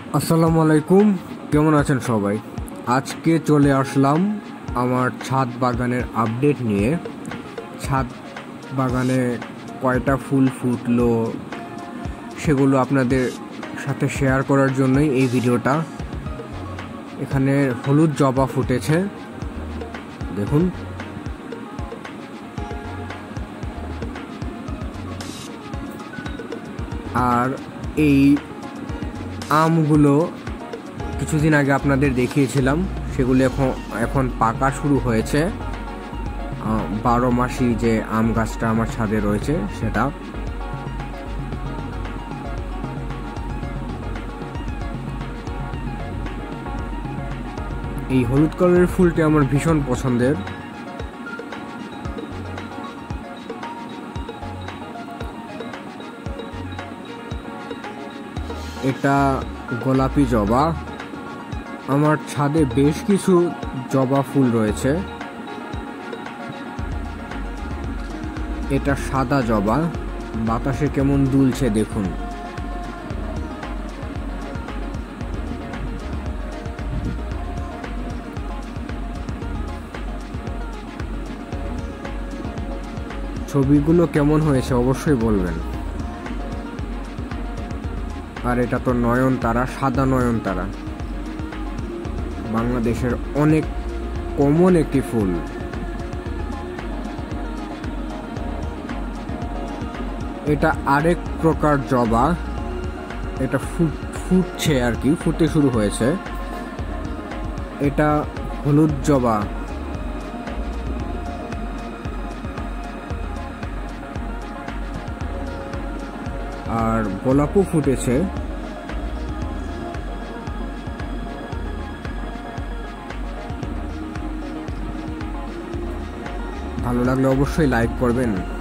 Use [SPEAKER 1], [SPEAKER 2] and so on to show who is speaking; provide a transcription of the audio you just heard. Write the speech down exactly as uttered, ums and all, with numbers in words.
[SPEAKER 1] আসসালামু আলাইকুম, কেমন আছেন সবাই? আজকে চলে আসলাম আমার ছাদ বাগানের আপডেট নিয়ে। ছাদ বাগানে কয়টা ফুল ফুটলো সেগুলো আপনাদের সাথে শেয়ার করার জন্যই এই ভিডিওটা। এখানে হলুদ জবা ফুটেছে, দেখুন। আর এই আমগুলো কিছুদিন আগে আপনাদের দেখিয়েছিলাম, সেগুলো এখন এখন পাকা শুরু হয়েছে। বারো মাসি যে আম গাছটা আমার ছাদে রয়েছে সেটা। এই হলুদ কালারের ফুলটি আমার ভীষণ পছন্দের। এটা গোলাপি জবা। আমার ছাদে বেশ কিছু জবা ফুল রয়েছে। এটা সাদা জবা, বাতাসে কেমন দুলছে দেখুন। ছবিগুলো কেমন হয়েছে অবশ্যই বলবেন। আর এটা তো নয়নতারা, সাদা নয়নতারা, বাংলাদেশের অনেক কমন একটি ফুল। এটা আরেক প্রকার জবা, এটা ফুট ফুটছে আর কি, ফুটতে শুরু হয়েছে। এটা হলুদ জবা। আর গোলাপও ফুটেছে। ভালো লাগলে অবশ্যই লাইক করবেন।